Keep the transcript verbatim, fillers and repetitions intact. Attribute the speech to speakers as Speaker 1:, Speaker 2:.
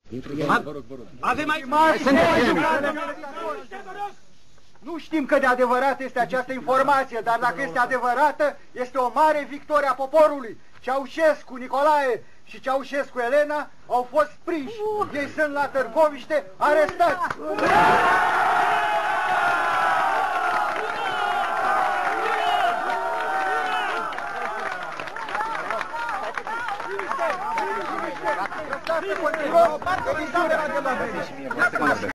Speaker 1: Avem mai mari.
Speaker 2: Nu știm cât de adevărată este această informație, dar dacă este adevărată, este o mare victorie a poporului. Ceaușescu Nicolae și Ceaușescu Elena au fost prinși. Ei sunt la Târgoviște arestați. Continuăm.